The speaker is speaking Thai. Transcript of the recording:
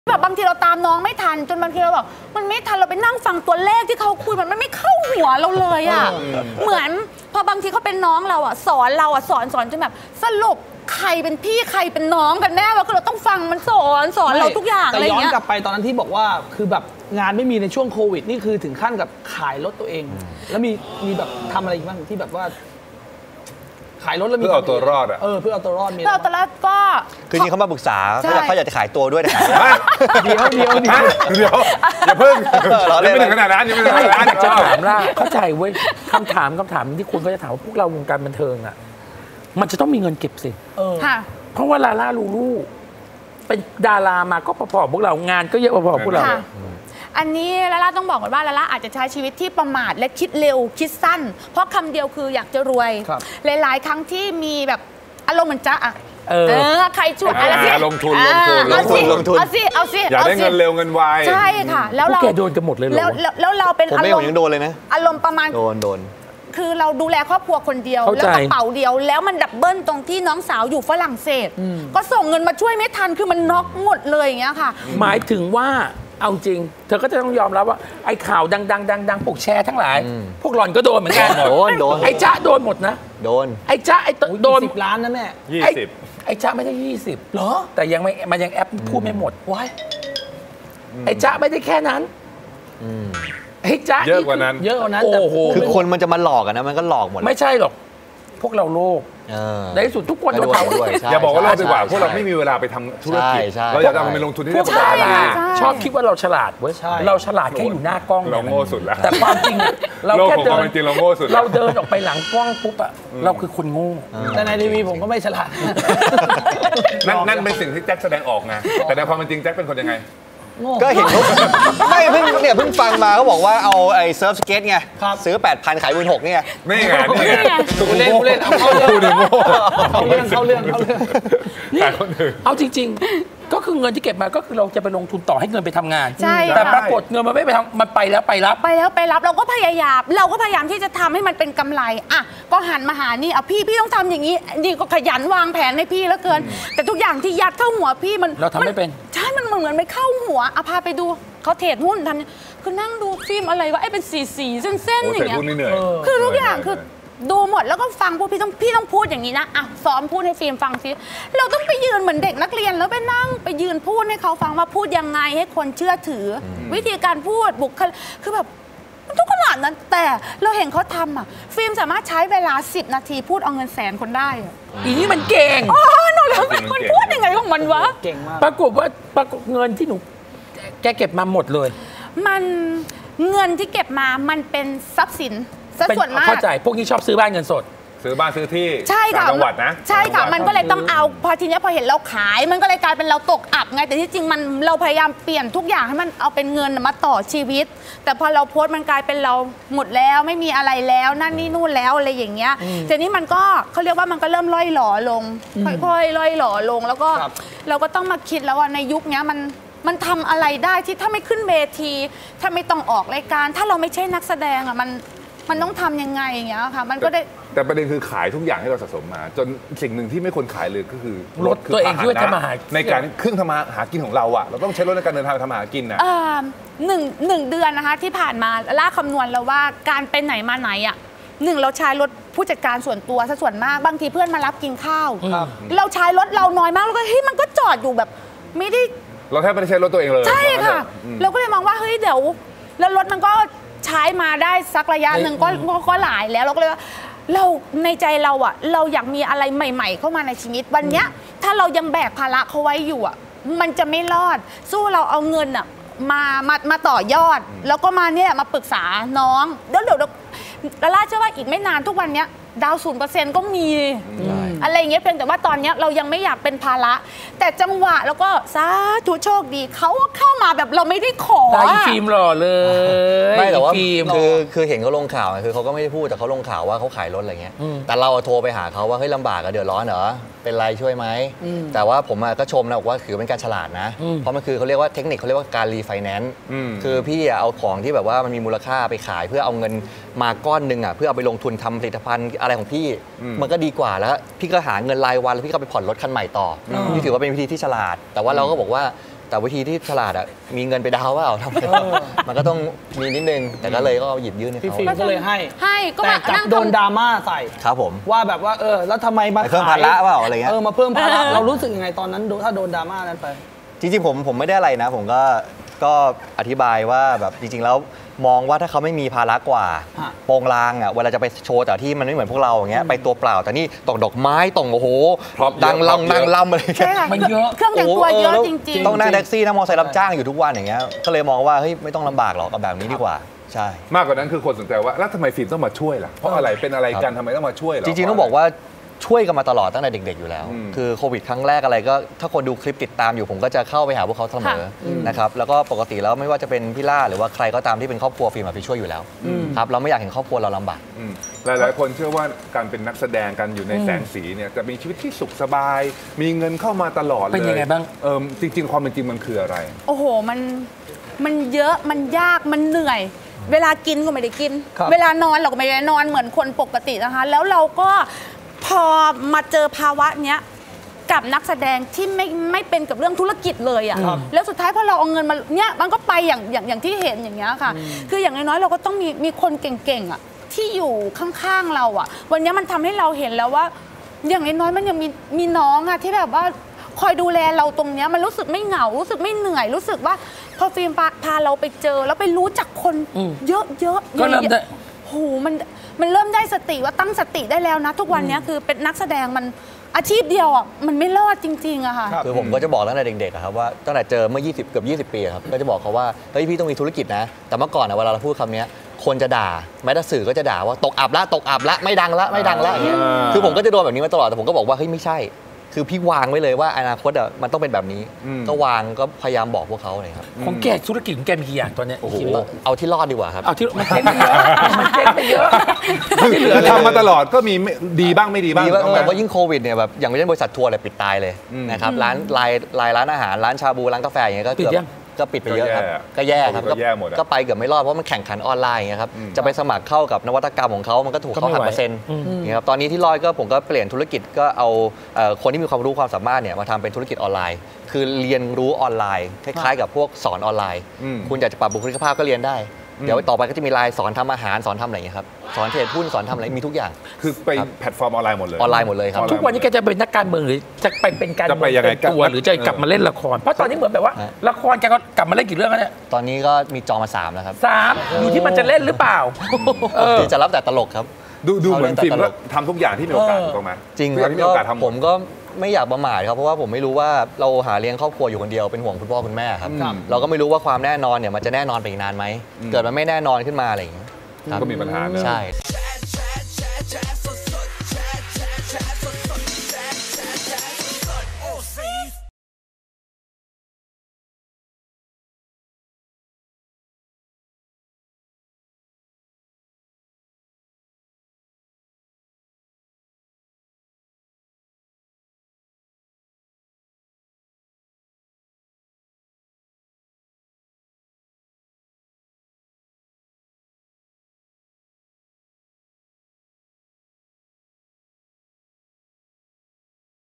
แบบบางทีเราตามน้องไม่ทันจนบางทีเราบอกมันไม่ทันเราไปนั่งฟังตัวเลขที่เขาคุยมันไม่เข้าหัวเราเลยอ่ะเหมือนพอบางทีเขาเป็นน้องเราอ่ะสอนจนแบบสรุปใครเป็นพี่ใครเป็นน้องกันแน่ว่าคือเราต้องฟังมันสอนเราทุกอย่างอะไรอย่างเงี้ยแต่ย้อนกลับไปตอนนั้นที่บอกว่าคือแบบงานไม่มีในช่วงโควิดนี่คือถึงขั้นกับขายรถตัวเองแล้วมีแบบทำอะไรอีกบ้างที่แบบว่าขายรถแล้วมีเพื่อเอาตัวรอดอ่ะเพื่อเอาตัวรอดมีเราแต่ละก็คือจริงเขามาปรึกษาเขาอยากจะขายตัวด้วยนะเดี๋ยวอย่าเพิ่งยังไม่ถึงขนาดนั้นยังไม่ถึงขนาดนั้นจะถามล่ะเข้าใจเว้ยคำถามที่คุณก็จะถามว่าพวกเราวงการบันเทิงอ่ะมันจะต้องมีเงินเก็บสิเพราะว่าลาล่าลูลูเป็นดารามาก็พอๆพวกเรางานก็เยอะพอๆพวกเราอันนี้ลาล่าต้องบอกก่อนว่าลาล่าอาจจะใช้ชีวิตที่ประมาทและคิดเร็วคิดสั้นเพราะคำเดียวคืออยากจะรวยหลายๆครั้งที่มีแบบอารมณ์เหมือนจ๊ะอะใครชวนอะไรที่ลงทุนเอาสิอยากได้เงินเร็วเงินไวใช่ค่ะแล้วเราแกโดนกันหมดเลยแล้วเราเป็นอารมณ์ยังโดนเลยนะอารมณ์ประมาณโดนคือเราดูแลครอบครัวคนเดียวแล้วกระเป๋าเดียวแล้วมันดับเบิลตรงที่น้องสาวอยู่ฝรั่งเศสก็ส่งเงินมาช่วยไม่ทันคือมันน็อกหมดเลยอย่างเงี้ยค่ะหมายถึงว่าเอาจริงเธอก็จะต้องยอมรับว่าไอ้ข่าวดังพวกแชร์ทั้งหลายพวกหล่อนก็โดนเหมือนกันโดนไอ้จ๊ะโดนหมดนะโดนไอ้จ๊ะไอ้โดน 10 ล้านนะแม่ไอ้จ๊ะไม่ได้20หรอแต่ยังไม่มันยังแอปพูดไม่หมดว้ายไอ้จ๊ะไม่ได้แค่นั้นไอ้จ๊ะเยอะกว่านั้นโอ้โหคือคนมันจะมาหลอกกันนะมันก็หลอกหมดไม่ใช่หรอกพวกเราโลภในที่สุดทุกคนโดนด้วยอย่าบอกว่าเราดีกว่าพวกเราไม่มีเวลาไปทำธุรกิจเราอยากจะเอาไปลงทุนที่นี่ดาราชอบคิดว่าเราฉลาดเว้ยเราฉลาดแค่อยู่หน้ากล้องเราโง่สุดแล้วแต่ความจริงเราแค่เดินจริงเราโง่สุดเราเดินออกไปหลังกล้องปุ๊บอะเราคือคนโง่แต่ในทีวีผมก็ไม่ฉลาดนั่นเป็นสิ่งที่แจ็คแสดงออกไงแต่ในความเป็นจริงแจ็คเป็นคนยังไงก็เห็นเขาไม่เพิ่งฟังมาเขาบอกว่าเอาไอ้เซิร์ฟสเก็ตไงซื้อ 8,000 ขาย16,000เนี่ยนี่ไงกูเล่นเอาเข้าเรื่องเอาจริงๆก็คือเงินที่เก็บมาก็คือเราจะไปลงทุนต่อให้เงินไปทำงานใช่แต่ปรากฏเงินมันไม่ไปทำมันไปแล้วไปรับเราก็พยายามที่จะทำให้มันเป็นกำไรอ่ะก็หันมาหานี่เอาพี่ต้องทำอย่างนี้นี่ก็ขยันวางแผนให้พี่แล้วเกินแต่ทุกอย่างที่ยัดเข้าหัวพี่มันเราทำไม่เป็นใช่มันเหมือนไม่เข้าหัวพาไปดูเขาเทรดหุ้นทำคือนั่งดูฟิล์มอะไรวะไอ้เป็นสีเส้นอย่างเงี้ยคือทุกอย่างคือดูหมดแล้วก็ฟังพูดพี่ต้องพูดอย่างนี้นะอ่ะซ้อมพูดให้ฟิล์มฟังซิเราต้องไปยืนเหมือนเด็กนักเรียนแล้วไปนั่งไปยืนพูดให้เขาฟังว่าพูดยังไงให้คนเชื่อถือวิธีการพูดบุคลิกคือแบบทุกขนาดนั้นแต่เราเห็นเขาทำอ่ะฟิล์มสามารถใช้เวลา10 นาทีพูดเอาเงิน100,000 คนได้อีนี่มันเก่งหนูแล้วมันพูดยังไงของมันวะเก่งมากปรากฏเงินที่หนูแกเก็บมาหมดเลยมันเงินที่เก็บมามันเป็นทรัพย์สินส่วนมากเข้าใจพวกนี้ชอบซื้อบ้านเงินสดซื้อบ้านซื้อที่ใช่ค่ะจังหวัดนะใช่ค่ะมันก็เลยต้องเอาพอทีนี้พอเห็นเราขายมันก็เลยกลายเป็นเราตกอับไงแต่ที่จริงมันเราพยายามเปลี่ยนทุกอย่างให้มันเอาเป็นเงินมาต่อชีวิตแต่พอเราโพสต์มันกลายเป็นเราหมดแล้วไม่มีอะไรแล้วนั่นนี่นู่นแล้วอะไรอย่างเงี้ยทีนี้มันก็เขาเรียกว่ามันก็เริ่มล่อยหล่อลงค่อยๆล่อยหล่อลงแล้วก็เราก็ต้องมาคิดแล้วว่าในยุคนี้มันทำอะไรได้ที่ถ้าไม่ขึ้นเวทีถ้าไม่ต้องออกรายการถ้าเราไม่ใช่นักแสดงอ่ะมันต้องทำยังไงอย่างเงี้ยค่ะมันก็ได้แต่ประเด็นคือขายทุกอย่างให้เราสะสมมาจนสิ่งหนึ่งที่ไม่ควรขายเลยก็คือรถตัวเองที่ว่าทำมาหาในการเครื่องทำมาหากินของเราอ่ะเราต้องใช้รถในการเดินทางทำมาหากินนะหนึ่งเดือนนะคะที่ผ่านมาล่าคำนวณแล้วว่าการไปไหนมาไหนอ่ะเราใช้รถผู้จัดการส่วนตัวซะส่วนมากบางทีเพื่อนมารับกินข้าวเราใช้รถเราน้อยมากแล้วก็เฮ้ยมันก็จอดอยู่แบบไม่ได้เราแทบไม่ได้ใช้รถตัวเองเลยใช่ค่ะเราก็เลยมองว่าเฮ้ยเดี๋ยวแล้วรถมันก็ใช้มาได้สักระยะหนึ่งก็หลายแล้วเราก็เลยว่าเราในใจเราอ่ะเราอยากมีอะไรใหม่ๆเข้ามาในชีวิตวันเนี้ยถ้าเรายังแบกภาระเขาไว้อยู่อ่ะมันจะไม่รอดสู้เราเอาเงินอ่ะมาต่อยอดแล้วก็มาเนี่ยมาปรึกษาน้องเดี๋ยวล่าเชื่อว่าอีกไม่นานทุกวันเนี้ยดาว0%ก็มีอะไรอย่างเงี้ยเพียงแต่ว่าตอนนี้เรายังไม่อยากเป็นภาระแต่จังหวะแล้วก็สาธุโชคดีเขาเข้ามาแบบเราไม่ได้ขอฟิล์มหล่อเลยไม่แต่ว่าคือเห็นเขาลงข่าวคือเขาก็ไม่ได้พูดแต่เขาลงข่าวว่าเขาขายรถอะไรเงี้ยแต่เราโทรไปหาเขาว่าเฮ้ยลำบากอะเดือดร้อนเหรอเป็นไรช่วยไหมแต่ว่าผมก็ชมนะบอกว่าถือเป็นการฉลาดนะเพราะมันคือเขาเรียกว่าเทคนิคเขาเรียกว่าการรีไฟแนนซ์คือพี่เอาของที่แบบว่ามันมีมูลค่าไปขายเพื่อเอาเงินมาก้อนหนึ่งอ่ะเพื่อเอาไปลงทุนทำผลิตภัณฑ์อะไรของพี่มันก็ดีกว่าแล้วพี่ก็หาเงินรายวันแล้วพี่ก็ไปผ่อนรถคันใหม่ต่อนี่ถือว่าเป็นวิธีที่ฉลาดแต่ว่าเราก็บอกว่าแต่วิธีที่ฉลาดอ่ะมีเงินไปดาวน์เปล่าทำไมมันก็ต้องมีนิดนึงแต่ก็เลยก็หยิบยื่นให้พี่เขาฟิล์มก็เลยให้ก็แต่มากลับนั่งโดนทำดราม่าใส่ครับผมว่าแบบว่าแล้วทำไมมาเพิ่มภาระเปล่าอะไรเงี้ยมาเพิ่มภาระเรารู้สึกยังไงตอนนั้นถ้าโดนดราม่านั้นไปจริงๆผมไม่ได้อะไรนะผมก็อธิบายว่าแบบจริงๆแล้วมองว่าถ้าเขาไม่มีภาระกว่าฮะโปรงลางอ่ะเวลาจะไปโชว์แต่ที่มันไม่เหมือนพวกเราอย่างเงี้ยไปตัวเปล่าแต่นี่ต้องดอกไม้ต้องโอ้โหพร็อพเยอะดังพร็อพเยอะลำนั่งลำอะไรใช่เงี้ยค่ะมันเยอะเครื่องแต่งตัวเยอะแล้วจริงๆต้องนั่งแท็กซี่นั่งมอเตอร์ไซค์รับจ้างอยู่ทุกวันอย่างเงี้ยก็เลยมองว่าเฮ้ยไม่ต้องลำบากหรอกเอาแบบนี้ดีกว่าใช่มากกว่านั้นคือคนสนใจว่าแล้วทำไมฟิล์มต้องมาช่วยล่ะเพราะอะไรเป็นอะไรกันทำไมต้องมาช่วยเหรอจริงๆต้องบอกว่าช่วยกันมาตลอดตั้งแต่เด็กๆอยู่แล้วอืมคือโควิดครั้งแรกอะไรก็ถ้าคนดูคลิปติดตามอยู่ผมก็จะเข้าไปหาพวกเขาเสมอนะครับแล้วก็ปกติแล้วไม่ว่าจะเป็นพี่ล่าหรือว่าใครก็ตามที่เป็นครอบครัวฟิล์มไปช่วยอยู่แล้วครับเราไม่อยากเห็นครอบครัวเราลำบากหลายๆคนเชื่อว่าการเป็นนักแสดงกันอยู่ในแสงสีเนี่ยจะมีชีวิตที่สุขสบาย มีเงินเข้ามาตลอดเลยเป็นยังไงบ้างจริง ๆ ความเป็นจริงมันคืออะไรโอ้โหมันเยอะมันยากมันเหนื่อย เวลากินก็ไม่ได้กินครับเวลานอนเราก็ไม่ได้นอนเหมือนคนปกตินะคะ แล้วเราก็พอมาเจอภาวะเนี้ยกับนักแสดงที่ไม่เป็นกับเรื่องธุรกิจเลยอะ่ะแล้วสุดท้ายพอเราเอาเงินมาเนี้ยมันก็ไปอย่างที่เห็นอย่างเงี้ยค่ะ คืออย่างน้อยๆเราก็ต้องมีคนเก่งๆอ่ะที่อยู่ข้างๆเราอ่ะ วันนี้มันทำให้เราเห็นแล้วว่า อย่างน้อยๆมันยังมีน้องอะที่แบบว่าคอยดูแลเราตรงเนี้ยมันรู้สึกไม่เหงารู้สึกไม่เหนื่อยรู้สึกว่าพอฟิล์มพาเราไปเจอแล้วไปรู้จักคนเยอะๆก็เริ่มได้โหมันเริ่มได้สติว่าตั้งสติได้แล้วนะ ทุกวันเนี้ยคือเป็นนักแสดงมันอาชีพเดียวอ่ะมันไม่รอดจริงๆอะค่ะคือผมก็จะบอกตั้งแต่เด็กๆอะครับว่าตั้งแต่เจอเมื่อ20เกือบ20 ปีอะครับก็จะบอกเขาว่าเฮ้ยพี่ต้องมีธุรกิจนะแต่เมื่อก่อนอะเวลาเราพูดคำนี้คนจะด่าแม้แต่สื่อก็จะด่าว่าตกอับละไม่ดังละอย่างเงี้ยคือผมก็จะโดนแบบนี้มาตลอดแต่ผมก็บอกว่าเฮ้ยไม่ใช่คือพี่วางไว้เลยว่าอนาคตอะมันต้องเป็นแบบนี้ก็วางก็พยายามบอกพวกเขาเลยครับของแกธุรกิจของแกมีกี่อย่างตอนเนี้ยโอ้โหคิดว่าเอาที่รอดดีกว่าครับเอาที่มันเจ๊งไปเยอะมันเจ๊งไปเยอะที่เหลือทำมาตลอดก็มีดีบ้างไม่ดีบ้างดีว่าต้องไหมแต่ว่ายิ่งโควิดเนี่ยแบบอย่างเช่นบริษัททัวร์อะไรปิดตายเลยนะครับร้านร้านอาหารร้านชาบูร้านกาแฟอย่างเงี้ยก็ปิดเกือบยังก็ปิดไปเยอะครับก็แย่ครับก็แย่หมดอะก็ไปเกือบไม่รอดเพราะมันแข่งขันออนไลน์อย่างเงี้ยครับจะไปสมัครเข้ากับนวัตกรรมของเขามันก็ถูกเขาหักเปอร์เซ็นต์อย่างเงี้ยครับตอนนี้ที่รอดก็ผมก็เปลี่ยนธุรกิจก็เอาคนที่มีความรู้ความสามารถเนี่ยมาทำเป็นธุรกิจออนไลน์ คือเรียนรู้ออนไลน์คล้ายๆกับพวกสอนออนไลน์ คุณอยากจะปรับบุคลิกภาพก็เรียนได้เดี๋ยวต่อไปก็จะมีไลน์สอนทำอาหารสอนทำอะไรอย่างเงี้ยครับสอนเทรดหุ้นสอนทำอะไรมีทุกอย่างคือไปแพลตฟอร์มออนไลน์หมดเลยออนไลน์หมดเลยครับทุกวันนี้แกจะเป็นนักการเมืองหรือจะไปเป็นการจะเมืไปองยังไงเต็มตัวหรือจะกลับมาเล่นละคร เพราะตอนนี้เหมือนแบบว่าละครแกก็กลับมาเล่นกี่เรื่องแล้วเนี่ยตอนนี้ก็มีจองมา3แล้วครับ 3อยู่ที่มันจะเล่นหรือเปล่าที่จะรับแต่ตลกครับดูเหมือนฟิล์มเอาเล่นแต่ตลก็กทำทุกอย่างที่มีโอกาสถูกต้องไหมจริงทุกคอรัย่าบงที่มีโอกาสทำหมผดมก็ไม่อยากประมาทครับเพราะว่าผมไม่รู้ว่าเราหาเลี้ยงครอบครัวอยู่คนเดียวเป็นห่วงคุณพ่อคุณแม่ครับเราก็ไม่รู้ว่าความแน่นอนเนี่ยมันจะแน่นอนไปอีกนานไหมเกิดมันไม่แน่นอนขึ้นมาอะไรอย่างเงี้ยครับก็มีปัญหาเนอะใช่